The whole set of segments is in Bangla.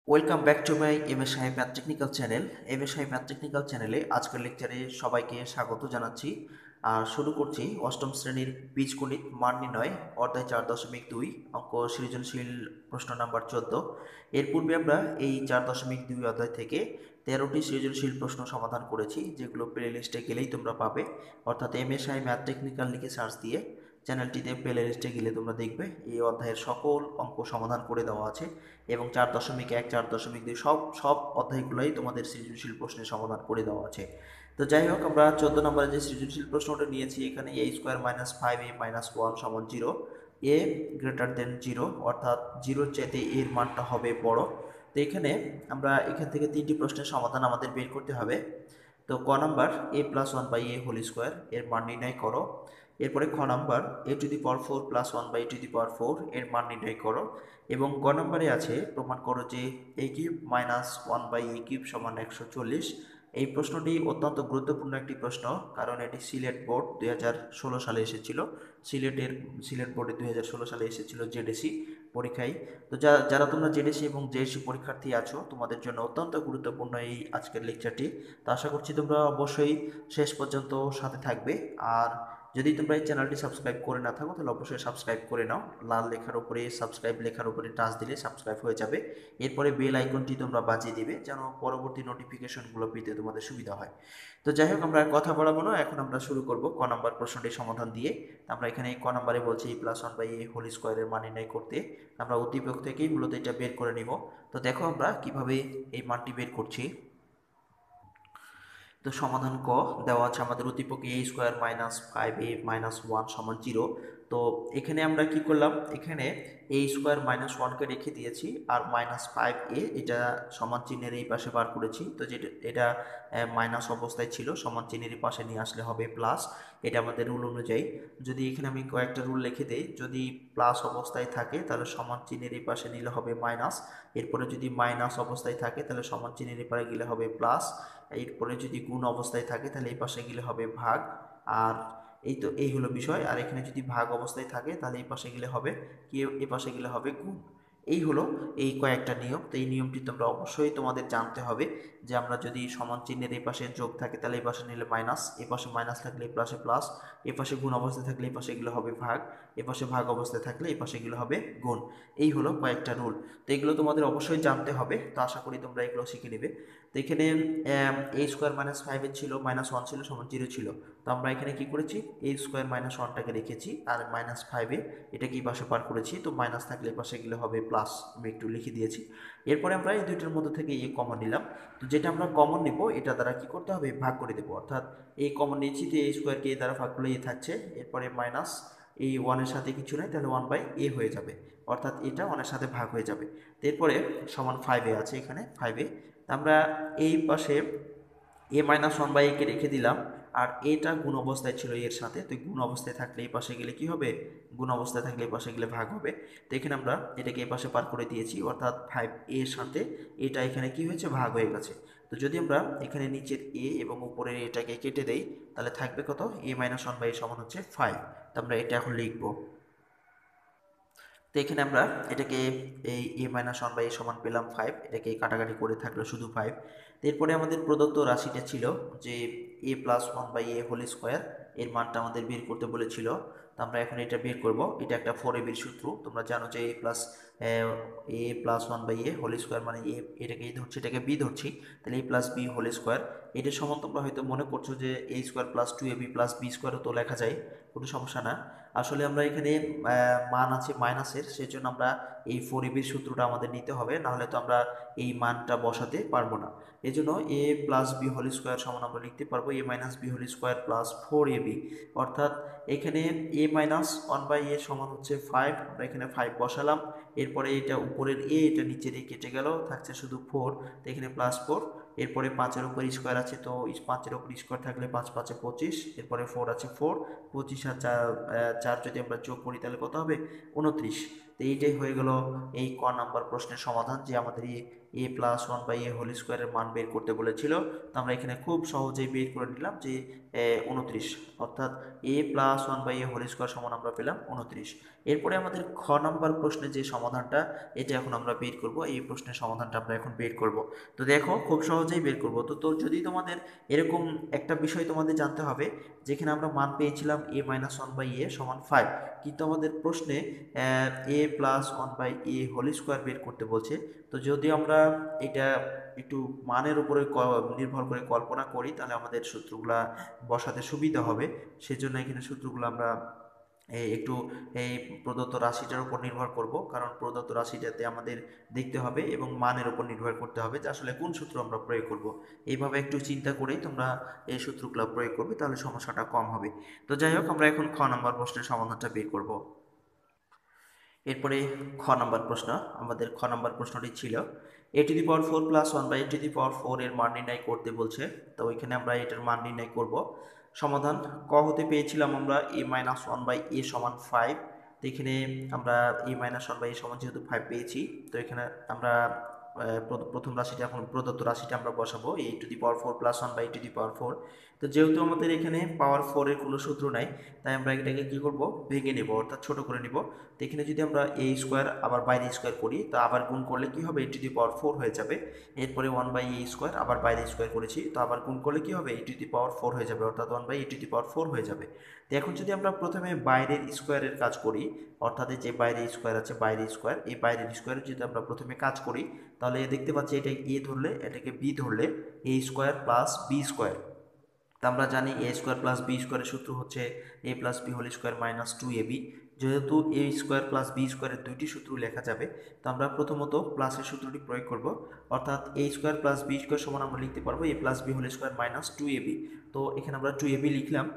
Welcome back to my M S Saheb math technical channel. M S Saheb math technical চ্যানেলে আজকের লেকচারে সবাইকে স্বাগত জানাচ্ছি। আর শুরু করছি অষ্টম শ্রেণীর বীজগণিত মান নির্ণয় অধ্যায় 4.2 অঙ্ক সৃজনশীল প্রশ্ন নাম্বার 14। এর পূর্বে আমরা এই 4.2 অধ্যায় থেকে 13টি সৃজনশীল প্রশ্ন সমাধান করেছি, যেগুলো প্লে লিস্টে গেলেই তোমরা পাবে। অর্থাৎ M S Saheb math technical লিখে সার্চ দিয়ে চ্যানেলটিতে প্লে লিস্টে গেলে তোমরা দেখবে এই অধ্যায়ের সকল অঙ্ক সমাধান করে দেওয়া আছে এবং 4.1 4.2 সব সব অধ্যায়গুলোই তোমাদের সৃজনশীল প্রশ্নের সমাধান করে দেওয়া আছে। তো যাই হোক, আমরা 14 নম্বরে যে সৃজনশীল প্রশ্নটা নিয়েছি, এখানে a square minus 5a minus 1 সমান 0, a গ্রেটার দেন 0, অর্থাৎ 0-র চাইতে এর মানটা হবে বড়। তো এখানে আমরা এখান থেকে 3টি প্রশ্নের সমাধান আমাদের বের করতে হবে। তো ক number a plus 1/a whole square এর মান নির্ণয় করো। এরপরে খ নাম্বার a⁴ প্লাস 1/a⁴ এর মান নির্ণয় করো। এবং গ নম্বরে আছে প্রমাণ করো যে a³ মাইনাস 1/a³ সমান 140। এই প্রশ্নটি অত্যন্ত গুরুত্বপূর্ণ একটি প্রশ্ন, কারণ এটি সিলেট বোর্ড 2016 সালে এসেছিল। সিলেট বোর্ডে 2016 সালে এসেছিল জেডএসি পরীক্ষায়। তো যারা তোমরা জেডএসি এবং জেএসসি পরীক্ষার্থী আছো, তোমাদের জন্য অত্যন্ত গুরুত্বপূর্ণ এই আজকের লেকচারটি। তো আশা করছি তোমরা অবশ্যই শেষ পর্যন্ত সাথে থাকবে। আর যদি তোমরা এই চ্যানেলটি সাবস্ক্রাইব করে না থাকো, তাহলে অবশ্যই সাবস্ক্রাইব করে নাও। লাল লেখার উপরে সাবস্ক্রাইব লেখার উপরে টাচ দিলে সাবস্ক্রাইব হয়ে যাবে। এরপরে বেল আইকনটি তোমরা বাজিয়ে দিবে, যেন পরবর্তী নোটিফিকেশনগুলো পেতে তোমাদের সুবিধা হয়। তো যাই হোক, আমরা আর কথা বাড়াবো না, এখন আমরা শুরু করব ক নাম্বার প্রশ্নটির সমাধান দিয়ে। আমরা এখানে ক নাম্বারে বলছি a+1/a হোল স্কোয়ারের মান নির্ণয় করতে। আমরা উদ্দীপক থেকেই মূলত এটা বের করে নিব। তো দেখো আমরা কিভাবে এই মানটি বের করছি। তো সমাধান ক দেওয়া আছে আমাদের উদ্দীপকে a square minus 5a minus 1 সমান 0। তো এখানে আমরা কি করলাম, এখানে a স্কোয়ার মাইনাস 1কে রেখে দিয়েছি, আর মাইনাস 5a এটা সমান চিহ্নের এই পাশে বার করেছি। তো যেটা এটা মাইনাস অবস্থায় ছিল, সমান চিহ্নের এই পাশে নিয়ে আসলে হবে প্লাস। এটা আমাদের রুল অনুযায়ী। যদি এখানে আমি কয়েকটা রুল লিখে দিই, যদি প্লাস অবস্থায় থাকে তাহলে সমান চিহ্নের এই পাশে নিলে হবে মাইনাস। এরপরে যদি মাইনাস অবস্থায় থাকে তাহলে সমান চিহ্নের এই পাশে গেলে হবে প্লাস। এরপরে যদি গুণ অবস্থায় থাকে তাহলে এই পাশে গেলে হবে ভাগ। আর এই হলো বিষয়। আর এখানে যদি ভাগ অবস্থায় থাকে তাহলে এই পাশে গেলে হবে কি, এই পাশে গেলে হবে গুণ। এই হলো এই কয়েকটা নিয়ম। তো এই নিয়মটি তোমরা অবশ্যই তোমাদের জানতে হবে, যে আমরা যদি সমান চিহ্নের এই পাশে যোগ থাকে তাহলে এই পাশে নিলে মাইনাস, এই পাশে মাইনাস থাকলে এই পাশে প্লাস, এই পাশে গুণ অবস্থায় থাকলে এই পাশে এগুলো হবে ভাগ, এই পাশে ভাগ অবস্থায় থাকলে এই পাশে এগুলো হবে গুণ। এই হলো কয়েকটা রুল। তো এগুলো তোমাদের অবশ্যই জানতে হবে। তো আশা করি তোমরা এগুলো শিখে নেবে। তো এখানে a স্কোয়ার মাইনাস 5 ছিল, মাইনাস 1 ছিল, সমান 0 ছিল। তো আমরা এখানে কি করেছি, a স্কোয়ার মাইনাস 1টাকে রেখেছি, আর মাইনাস 5 এটাকে এই পাশে পার করেছি। তো মাইনাস থাকলে এই পাশে গেলে হবে প্লাস, আমি একটু লিখে দিয়েছি। এরপরে আমরা এই দুইটার মধ্যে থেকে এ কমন নিলাম। তো যেটা আমরা কমন নিব, এটা দ্বারা কি করতে হবে, ভাগ করে দেবো। অর্থাৎ এই কমন নিয়েছি, তো a স্কোয়ারকে এ দ্বারা ভাগ করলে এ থাকছে। এরপরে মাইনাস এই 1-এর সাথে কিছু নেই, তাহলে 1/a হয়ে যাবে, অর্থাৎ এটা 1-এর সাথে ভাগ হয়ে যাবে। এরপরে সমান 5a আছে, এখানে 5a। আমরা এই পাশে a-1/a কে রেখে দিলাম, আর এটা গুণ অবস্থায় ছিল এর সাথে। তো গুণ অবস্থায় থাকলে এই পাশে গেলে কি হবে, গুণ অবস্থায় থাকলে এই পাশে গেলে ভাগ হবে। তো এখানে আমরা এটাকে এই পাশে পার করে দিয়েছি, অর্থাৎ 5a এর সাথে এটা এখানে কি হয়েছে, ভাগ হয়ে গেছে। তো যদি আমরা এখানে নিচের a এবং উপরের এটাকে কেটে দেই, তাহলে থাকবে কত, a-1/a সমান হচ্ছে 5। তো আমরা এটা এখন লিখবো। তো এখানে আমরা এটাকে এই a-1/a সমান পেলাম 5, এটাকে কাটাকাটি করে থাকলো শুধু 5। এরপরে আমাদের প্রদত্ত রাশিটা ছিল যে a+1/a হোল স্কোয়ার এর মানটা আমাদের বের করতে বলেছিল। তো আমরা এখন এটা বের করব। এটা একটা 4ab সূত্র, তোমরা জানো যে a+1/a হোল স্কোয়ার মানে a, এটাকে a ধরছি, এটাকে b ধরছি, তাহলে a+b হোল স্কোয়ার। এটা সমান তোমরা হয়তো মনে করছো যে a square plus 2ab plus b স্কোয়ারও তো লেখা যায়, কোনো সমস্যা না। আসলে আমরা এখানে মান আছে মাইনাসের, সেজন্য আমরা এই 4ab সূত্রটা আমাদের নিতে হবে, নাহলে তো আমরা এই মানটা বসাতে পারবো না। এই জন্য a+b হোল স্কোয়ার সমান আমরা লিখতে পারবো a-b whole square plus 4ab। অর্থাৎ এখানে a-1/a সমান হচ্ছে 5, আমরা এখানে 5 বসালাম। এরপরে এটা উপরের a, এটা নিচের a কেটে গেল, থাকছে শুধু 4। তো এখানে +4। এরপরে 5-এর উপর স্কোয়ার আছে, তো 5-এর উপর স্কোয়ার থাকলে 5×5 = 25। এরপরে 4 আছে 4, 25 আর 4 যদি আমরা যোগ করি তাহলে কত হবে, 29। তো এইটাই হয়ে গেল এই ক নাম্বার প্রশ্নের সমাধান, যে আমাদের A plus one by A whole স্কোয়ারের মান বের করতে বলেছিল। তো আমরা এখানে খুব সহজেই বের করে নিলাম যে 29, অর্থাৎ A plus one by A whole square সমান আমরা পেলাম 29। এরপরে আমাদের খ নাম্বার প্রশ্নের যে সমাধানটা, এটা এখন আমরা বের করব। এই প্রশ্নের সমাধানটা আমরা এখন বের করব। তো দেখো খুব সহজেই বের করব। তো যদি তোমাদের এরকম একটা বিষয় তোমাদের জানতে হবে, যেখানে আমরা মান পেয়েছিলাম এ মাইনাস ওয়ান বাই এ সমান 5, কিন্তু আমাদের প্রশ্নে A plus one by A whole square বের করতে বলছে। তো যদি আমরা এটা একটু মানের উপরে নির্ভর করে কল্পনা করি, তাহলে আমাদের সূত্রগুলা বসাতে সুবিধা হবে। সেজন্য এখানে সূত্রগুলো আমরা একটু এই প্রদত্ত রাশিটার উপর নির্ভর করব, কারণ প্রদত্ত রাশিটাতে আমাদের দেখতে হবে এবং মানের উপর নির্ভর করতে হবে যে আসলে কোন সূত্র আমরা প্রয়োগ করব। এইভাবে একটু চিন্তা করেই তোমরা এই সূত্রগুলো প্রয়োগ করবে, তাহলে সমস্যাটা কম হবে। তো যাই হোক, আমরা এখন খ নম্বর প্রশ্নের সমাধানটা বের করব। এরপরে খ নম্বর প্রশ্ন, আমাদের খ নম্বর প্রশ্নটি ছিল A to the power 4 plus 1 by A to the power 4 এর মান নির্ণয় করতে বলছে। তো ওইখানে আমরা এটার মান নির্ণয় করব। সমাধান ক হতে পেয়েছিলাম আমরা এ মাইনাস ওয়ান বাই এ সমান 5। তো এখানে আমরা এ মাইনাস ওয়ান বাই এ সমান যেহেতু 5 পেয়েছি, তো এখানে আমরা প্রথম রাশিটা, এখন প্রদত্ত রাশিটা আমরা বসাবো a to the power 4 plus 1 by A to the power 4। তো যেহেতু আমাদের এখানে পাওয়ার 4 এর কোনো সূত্র নাই, তাই আমরা এটাকে কি করব, ভেঙে নেব, অর্থাৎ ছোট করে নিব। তো এখানে যদি আমরা এ স্কোয়ার আবার বাইরে স্কোয়ার করি, তো আবার গুণ করলে কি হবে, এ টু দি পাওয়ার 4 হয়ে যাবে। এরপরে 1 বাই এ স্কোয়ার আবার বাইরে স্কোয়ার করেছি, তো আবার গুণ করলে কি হবে, এ টু দি পাওয়ার 4 হয়ে যাবে, অর্থাৎ 1 by A to the power 4 হয়ে যাবে। তো এখন যদি আমরা প্রথমে বাইরের স্কোয়ারের কাজ করি, অর্থাৎ যে বাইরের স্কোয়ার আছে, বাইরের স্কোয়ার, এই বাইরের স্কোয়ারের যদি আমরা প্রথমে কাজ করি, তাহলে দেখতে পাচ্ছি এটা এ ধরলে, এটাকে বি ধরলে a square plus b square. তা আমরা জানি এ স্কোয়ার প্লাস বি স্কোয়ারের সূত্র হচ্ছে a plus b whole square minus 2ab। যেহেতু এ স্কোয়ার প্লাস বি স্কোয়ারের দুইটি সূত্র লেখা যাবে, তো আমরা প্রথমত প্লাসের সূত্রটি প্রয়োগ করব, অর্থাৎ a square plus b square সমান আমরা লিখতে পারবো a plus b whole square minus 2ab। তো এখানে আমরা 2ab লিখলাম।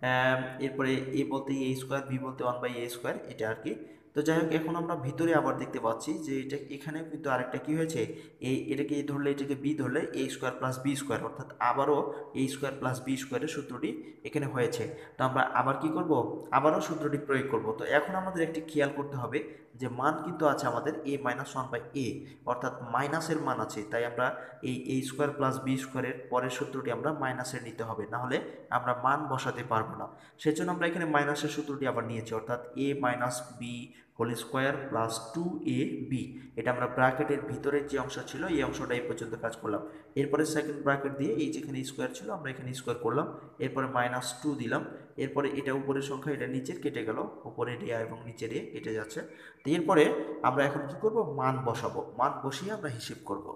এরপরে এ বলতে এ স্কোয়ার, বি বলতে 1 বাই এ স্কোয়ার, এটা আর কি। তো যাই হোক, এখন আমরা ভিতরে আবার দেখতে পাচ্ছি যে এটা এখানে কিন্তু আরেকটা কি হয়েছে, এটাকে এ ধরলে, এটাকে বি ধরলে a square plus b square, অর্থাৎ আবারও এ স্কোয়ার প্লাস বি স্কোয়ারের সূত্রটি এখানে হয়েছে। তো আমরা আবার কি করব, আবারও সূত্রটি প্রয়োগ করব। তো এখন আমাদের একটি খেয়াল করতে হবে যে মান কিন্তু আছে আমাদের a minus one by a, অর্থাৎ মাইনাসের মান আছে, তাই আমরা এই এ স্কোয়ার প্লাস বি স্কোয়ারের পরের সূত্রটি আমরা মাইনাসের নিতে হবে, নাহলে আমরা মান বসাতে পারবো না। সেজন্য আমরা এখানে মাইনাসের সূত্রটি আবার নিয়েছি, অর্থাৎ a minus b whole square plus 2ab। এটা আমরা ব্র্যাকেটের ভিতরের যে অংশ ছিল, এই অংশটা এই পর্যন্ত কাজ করলাম। এরপরে সেকেন্ড ব্র্যাকেট দিয়ে এই যেখানে স্কোয়ার ছিল, আমরা এখানে স্কোয়ার করলাম। এরপরে মাইনাস 2 দিলাম। এরপরে এটা উপরের সংখ্যা, এটা নিচের কেটে গেল, উপরে রেয়া এবং নিচের এ কেটে যাচ্ছে। তো এরপরে আমরা এখন কি করব, মান বসাবো। মান বসিয়ে আমরা হিসেব করব।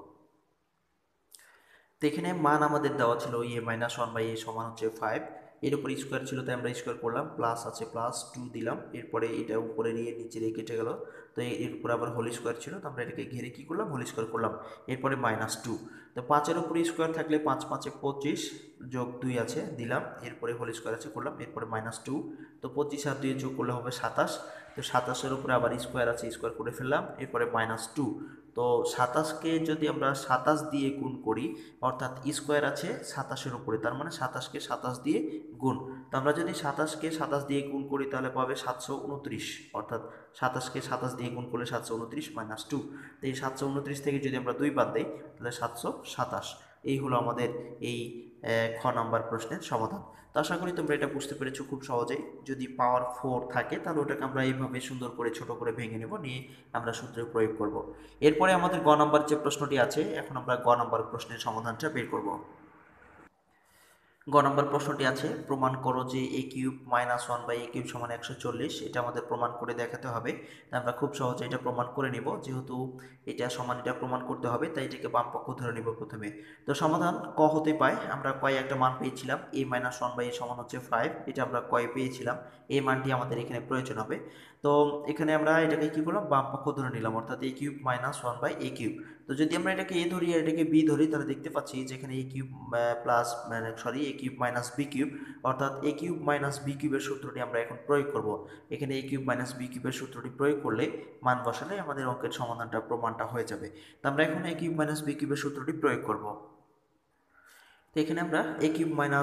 তো এখানে মান আমাদের দেওয়া ছিল এ মাইনাস ওয়ান বাই এ সমান হচ্ছে 5। এর উপর স্কোয়ার ছিল, তাই আমরা স্কোয়ার করলাম, প্লাস আছে প্লাস 2 দিলাম। এরপরে এটা উপরে নিয়ে নিচে রেখে কেটে গেল। তো এর উপর আবার হোল স্কোয়ার ছিল, তো আমরা এটাকে ঘিরে কি করলাম, হোল স্কোয়ার করলাম। এরপরে মাইনাস 2। তো 5-এর উপরে স্কোয়ার থাকলে 5 5-এ 25 যোগ 2 আছে, দিলাম। এরপরে হোল স্কোয়ার আছে, করলাম। এরপরে মাইনাস 2। তো 25 আর 2 যোগ করলে হবে 27। তো 27-এর উপরে আবার স্কোয়ার আছে, স্কোয়ার করে ফেললাম। এরপরে মাইনাস 2। তো 27কে যদি আমরা 27 দিয়ে গুণ করি, অর্থাৎ স্কোয়ার আছে 27-এর উপরে, তার মানে 27কে 27 দিয়ে গুণ। তো আমরা যদি 27কে 27 দিয়ে গুণ করি, তাহলে পাবে 729, অর্থাৎ 27কে 27 দিয়ে গুণ করলে 729 মাইনাস 2। তো এই 729 থেকে যদি আমরা 2 বাদ দিই, তাহলে 727। এই হলো আমাদের এই খ নাম্বার প্রশ্নের সমাধান। তো আশা করি তোমরা এটা বুঝতে পেরেছো খুব সহজেই। যদি পাওয়ার 4 থাকে, তাহলে ওটাকে আমরা এইভাবে সুন্দর করে ছোট করে ভেঙে নেব, নিয়ে আমরা সূত্রে প্রয়োগ করব। এরপরে আমাদের গ নাম্বার যে প্রশ্নটি আছে, এখন আমরা গ নাম্বার প্রশ্নের সমাধানটা বের করব। গ নম্বর প্রশ্নটি আছে, প্রমাণ করো যে a cube minus one by a cube সমান 140। এটা আমাদের প্রমাণ করে দেখাতে হবে। আমরা খুব সহজে এটা প্রমাণ করে নিব, যেহেতু এটা সমান, এটা প্রমাণ করতে হবে, তাই এটাকে বাম পক্ষ ধরে নিব প্রথমে। তো সমাধান ক হতে পায়, আমরা কয় একটা মান পেয়েছিলাম, এ মাইনাস ওয়ান বাই এ সমান হচ্ছে 5। এটা আমরা কয় পেয়েছিলাম, এই মানটি আমাদের এখানে প্রয়োজন হবে। তো এখানে আমরা এটাকে কি করলাম, বাম পক্ষ ধরে নিলাম, অর্থাৎ a cube minus one by a cube. তো যদি আমরা এটাকে এ ধরি আর এটাকে বি ধরি, তাহলে দেখতে পাচ্ছি যেখানে a cube plus sorry a cube minus b cube, অর্থাৎ এ কিউব মাইনাস বি কিউবের সূত্রটি আমরা এখন প্রয়োগ করব। এখানে এ কিউব মাইনাস বি কিউবের সূত্রটি প্রয়োগ করলে, মান বসালে আমাদের অঙ্কের সমাধানটা, প্রমাণটা হয়ে যাবে। তো আমরা এখন এ কিউব মাইনাস বি কিউবের সূত্রটি প্রয়োগ করব। তো এখানে আমরা এ কিউব মাইনাস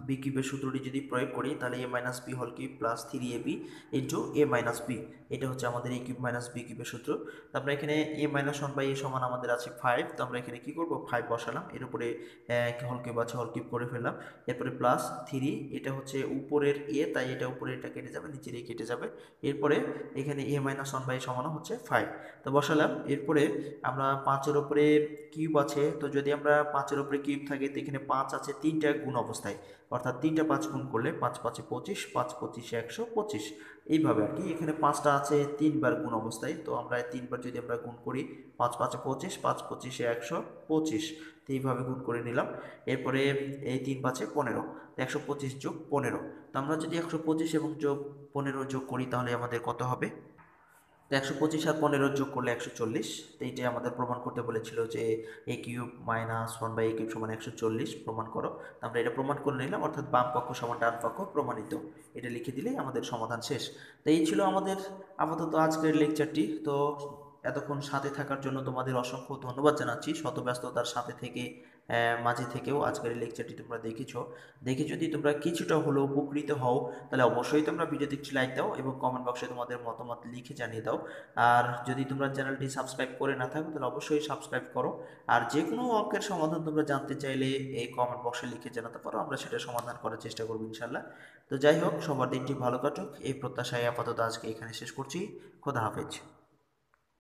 বি কিউবের সূত্রটি যদি প্রয়োগ করি তাহলে a minus b whole cube plus 3ab into a minus b, এটা হচ্ছে আমাদের এ কিউব মাইনাস বি কিউবের সূত্র। তারপরে এখানে এ মাইনাস ওয়ান বাই এ সমান আমাদের আছে 5, তো আমরা এখানে কি করব 5 বসালাম, এর উপরে হোল কিউব আছে হোল কিউব করে ফেললাম, এরপরে প্লাস 3, এটা হচ্ছে উপরের এ তাই এটা উপরে এটা কেটে যাবে, নিচের এ কেটে যাবে, এরপরে এখানে এ মাইনাস ওয়ান বাই সমান হচ্ছে 5, তো বসালাম। এরপরে আমরা 5-এর উপরে কিউব আছে, তো যদি আমরা 5-এর উপরে কিউব থাকে তো এখানে 5 আছে 3টা গুণ অবস্থায়, অর্থাৎ 3টা 5 গুণ করলে 5 5 25, 5 25 125, এইভাবে আর কি। এখানে 5টা আছে 3বার গুণ অবস্থায়, তো আমরা 3বার যদি আমরা গুণ করি 5 5 25, 5 25 125, তো এইভাবে গুণ করে নিলাম। এরপরে এই 3 5 15, 125 যোগ 15, তো আমরা যদি 125 এবং যোগ 15 যোগ করি তাহলে আমাদের কত হবে, তো 125 আর 15 যোগ করলে 140, তো এইটাই আমাদের প্রমাণ করতে বলেছিল যে a cube minus one by a cube সমান 140 প্রমাণ করো, তো আমরা এটা প্রমাণ করে নিলাম, অর্থাৎ বাম পক্ষ সমান ডান পক্ষ প্রমাণিত, এটা লিখে দিলেই আমাদের সমাধান শেষ। তো এই ছিল আমাদের আপাতত আজকের লেকচারটি। তো এতক্ষণ সাথে থাকার জন্য তোমাদের অসংখ্য ধন্যবাদ জানাচ্ছি, শত ব্যস্ততার সাথে থেকে মাঝে থেকেও আজকের এই লেকচারটি তোমরা দেখেছো। দেখে যদি তোমরা কিছুটা হলেও উপকৃত হও তাহলে অবশ্যই তোমরা ভিডিওতে একটি লাইক দাও এবং কমেন্ট বক্সে তোমাদের মতামত লিখে জানিয়ে দাও। আর যদি তোমরা চ্যানেলটি সাবস্ক্রাইব করে না থাকো তাহলে অবশ্যই সাবস্ক্রাইব করো। আর যে কোনো অঙ্কের সমাধান তোমরা জানতে চাইলে এই কমেন্ট বক্সে লিখে জানাতে পারো, আমরা সেটা সমাধান করার চেষ্টা করবো ইনশাল্লাহ। তো যাই হোক, সবার দিনটি ভালো কাটুক এই প্রত্যাশায় আপাতত আজকে এখানে শেষ করছি। খোদা হাফেজ।